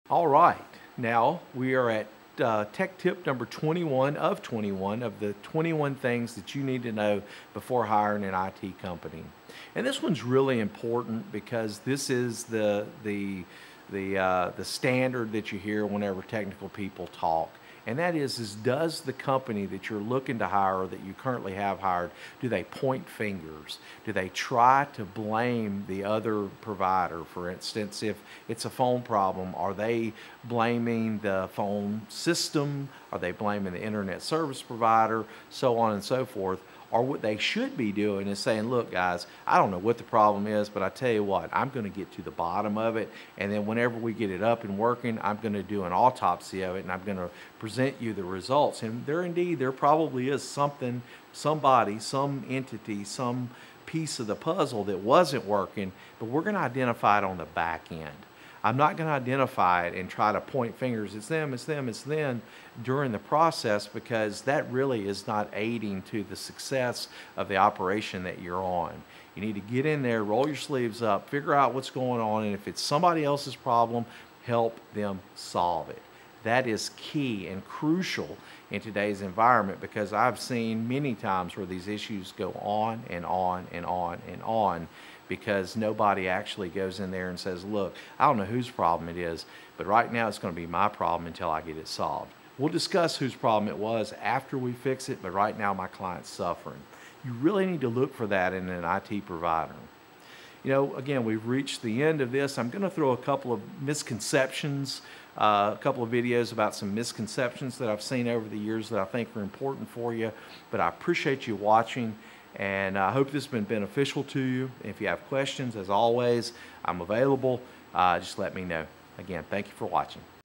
All right, now we are at tech tip number 21 of the 21 things that you need to know before hiring an IT company. And this one's really important because this is the standard that you hear whenever technical people talk. And that is does the company that you're looking to hire or that you currently have hired, do they point fingers? Do they try to blame the other provider? For instance, if it's a phone problem, are they blaming the phone system? Are they blaming the internet service provider? So on and so forth. Or what they should be doing is saying, look guys, I don't know what the problem is, but I tell you what, I'm going to get to the bottom of it, and then whenever we get it up and working, I'm going to do an autopsy of it, and I'm going to present you the results. And there probably is something, somebody, some entity, some piece of the puzzle that wasn't working, but we're going to identify it on the back end. I'm not going to identify it and try to point fingers, it's them, it's them, it's them, during the process, because that really is not aiding to the success of the operation that you're on. You need to get in there, roll your sleeves up, figure out what's going on, and if it's somebody else's problem, help them solve it. That is key and crucial in today's environment, because I've seen many times where these issues go on and on and on and on, because nobody actually goes in there and says, look, I don't know whose problem it is, but right now it's going to be my problem until I get it solved. We'll discuss whose problem it was after we fix it, but right now my client's suffering. You really need to look for that in an IT provider. You know, again, we've reached the end of this. I'm going to throw a couple of misconceptions, a couple of videos about some misconceptions that I've seen over the years that I think are important for you, but I appreciate you watching. And I hope this has been beneficial to you. If you have questions, as always, I'm available. Just let me know. Again, thank you for watching.